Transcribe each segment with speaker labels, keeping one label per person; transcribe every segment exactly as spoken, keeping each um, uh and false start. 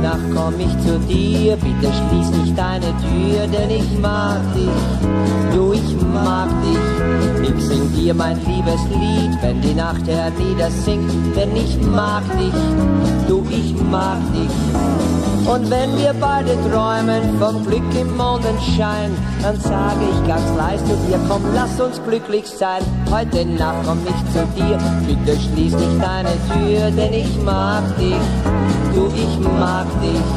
Speaker 1: Nacht komm ich zu dir, bitte schließ nicht deine Tür, denn ich mag dich, du, ich mag dich. Ich sing dir mein Liebeslied, wenn die Nacht herniedersinkt, denn ich mag dich, du, ich mag dich. Und wenn wir beide träumen vom Glück im Mondenschein, dann sage ich ganz leise zu dir, komm, lass uns glücklich sein. Heute Nacht komm ich zu dir, bitte schließ nicht deine Tür, denn ich mag dich, du, ich mag dich.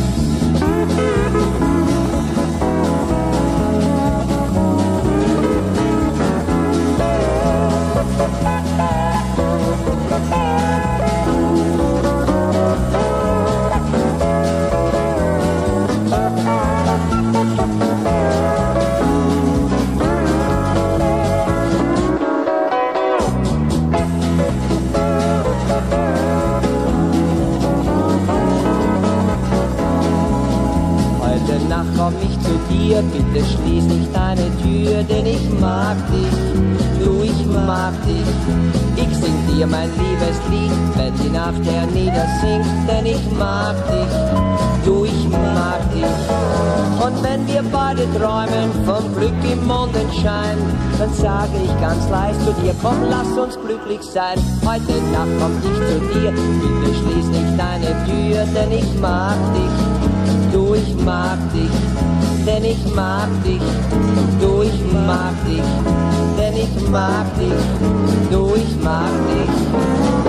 Speaker 1: Heute Nacht komm ich zu dir, bitte schließ nicht deine Tür, denn ich mag dich, du, ich mag dich. Ich sing dir mein Liebeslied, wenn die Nacht herniedersinkt, denn ich mag dich, du, ich mag dich. Und wenn wir beide träumen vom Glück im Mondenschein, dann sage ich ganz leise zu dir, komm, lass uns glücklich sein. Heute Nacht komm ich zu dir, bitte schließ nicht deine Tür, denn ich mag dich, du, ich mag dich, denn ich mag dich, du, ich mag dich, denn ich mag dich, du, ich mag dich.